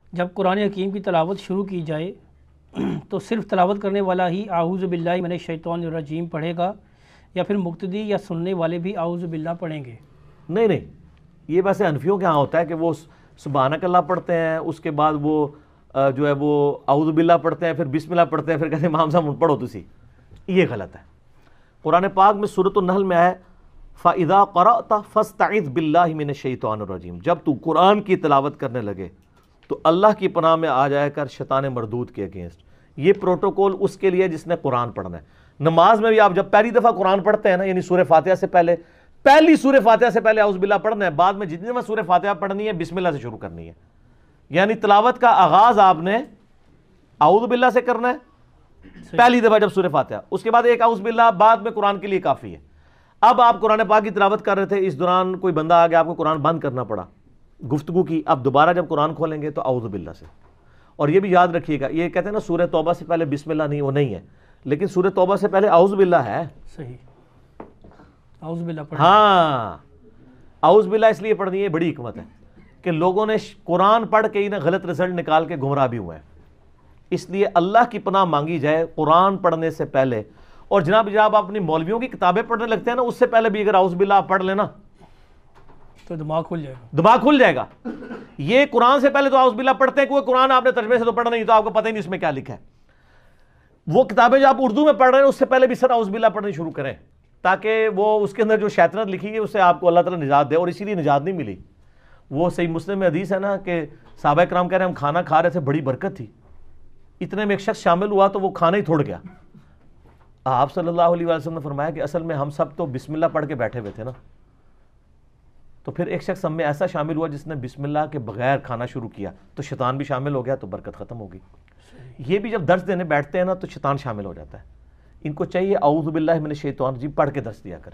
جب قرآن حکیم کی تلاوت شروع کی جائے تو صرف تلاوت کرنے والا ہی اعوذ باللہ من الشیطان الرجیم پڑھے گا یا پھر مقتدی یا سننے والے بھی اعوذ باللہ پڑھیں گے؟ نہیں، یہ ویسے حنفیوں کے ہاں ہوتا ہے کہ وہ سبحانک اللہ پڑھتے ہیں، اس کے بعد وہ جو ہے وہ اعوذ باللہ پڑھتے ہیں، پھر بسم اللہ پڑھتے ہیں، پھر کہتے ہیں امام صاحب پڑھو تسی. یہ غلط ہے. قرآن پاک میں سورۃ النحل میں ہے فَإِذَا قَرَأْتَ فَاسْتَعِذْ بِاللَّهِ مِنَ الشَّيْطَانِ الرَّجِيمِ، جب تو قرآن کی تلاوت کرنے لگے تو اللہ کی پناہ میں آ جائے کر شیطان مردود کے اگینسٹ. یہ پروٹوکول اس کے لیے جس نے قرآن پڑھنا ہے. نماز میں بھی آپ جب پہلی دفعہ قرآن پڑھتے ہیں نا، یعنی سورہ فاتحہ سے پہلے، پہلی سورہ فاتحہ سے پہلے اعوذ باللہ پڑھنا ہے، بعد میں جتنی دفعہ سورہ فاتحہ پڑھنی ہے بسم اللہ سے شروع کرنی ہے. یعنی تلاوت کا آغاز آپ نے اعوذ باللہ سے کرنا ہے پہلی دفعہ جب سورہ فاتحہ، اس کے بعد ایک اعوذ باللہ بعد میں قرآن کے لیے کافی ہے. اب آپ قرآن پاک کی تلاوت کر رہے تھے، اس دوران کوئی بندہ آ گیا، آپ کو قرآن بند کرنا پڑا گفتگو کی، اب دوبارہ جب قرآن کھولیں گے تو اعوذ باللہ سے. اور یہ بھی یاد رکھیے گا، یہ کہتے ہیں نا سورہ توبہ سے پہلے بسم اللہ نہیں، وہ نہیں ہے، لیکن سورہ توبہ سے پہلے اعوذ باللہ ہے. صحیح، اعوذ باللہ پڑھیں. ہاں، اعوذ باللہ اس لیے پڑھنی ہے، بڑی حکمت ہے کہ لوگوں نے قرآن پڑھ کے ہی نا غلط رزلٹ نکال کے گمراہ بھی ہوئے ہیں. اس لیے اللہ کی پناہ مانگی جائے قرآن پڑھنے سے پہلے. اور جناب آپ اپنی مولویوں کی کتابیں پڑھنے لگتے ہیں نا، اس سے پہلے بھی اگر اعوذ باللہ آپ پڑھ لینا تو دماغ کھل جائے گا. دماغ کھل جائے گا. یہ قرآن سے پہلے تو اعوذ باللہ پڑھتے ہیں، کوئی قرآن آپ نے ترجمے سے تو پڑھنا نہیں، تو آپ کو پتہ ہی نہیں اس میں کیا لکھا ہے. وہ کتابیں جو آپ اردو میں پڑھ رہے ہیں اس سے پہلے بھی سر اعوذ باللہ پڑھنی شروع کریں، تاکہ وہ اس کے اندر جو شیطنت لکھی ہے اس سے آپ کو اللہ تعالیٰ نجات دے. اور اسی لیے نجات نہیں ملی. وہ صحیح مسلم میں حدیث ہے نا کہ صحابہ کرام کہہ رہے ہیں ہم کھانا کھا رہے تھے، بڑی برکت تھی، اتنے میں ایک شخص شامل ہوا تو وہ کھانا ہی تھوڑ گیا. آپ صلی اللہ علیہ وسلم نے فرمایا کہ اصل میں ہم سب تو بسم اللہ پڑھ کے بیٹھے ہوئے تھے نا، تو پھر ایک شخص ہم میں ایسا شامل ہوا جس نے بسم اللہ کے بغیر کھانا شروع کیا، تو شیطان بھی شامل ہو گیا، تو برکت ختم ہو گئی. یہ بھی جب درس دینے بیٹھتے ہیں نا تو شیطان شامل ہو جاتا ہے. ان کو چاہیے اعوذ باللہ من الشیطان الرجیم پڑھ کے درس دیا کریں،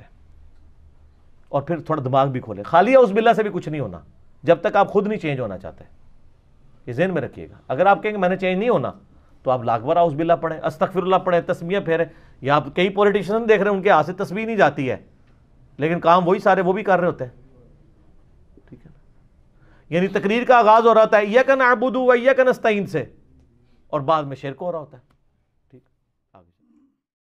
اور پھر تھوڑا دماغ بھی کھولیں. خالی اعوذ باللہ سے بھی کچھ نہیں ہونا جب تک آپ خود نہیں چینج ہونا چاہتے. یہ ذہن میں رکھیے گا. اگر آپ کہیں گے میں نے چینج نہیں ہونا تو آپ لاکھ بار اعوذ باللہ پڑھیں، استغفر اللہ پڑھیں، تسمیہ پھیریں. یا آپ کئی پولیٹیشین دیکھ رہے ہیں ان کے ہاتھ سے تسبیح نہیں جاتی ہے، لیکن کام وہی سارے وہ بھی کر رہے ہوتے ہیں. ٹھیک ہے نا؟ یعنی تقریر کا آغاز ہو رہا ہوتا ہے ایاک نعبد و ایاک نستعین سے، اور بعد میں شرک ہو رہا ہوتا ہے.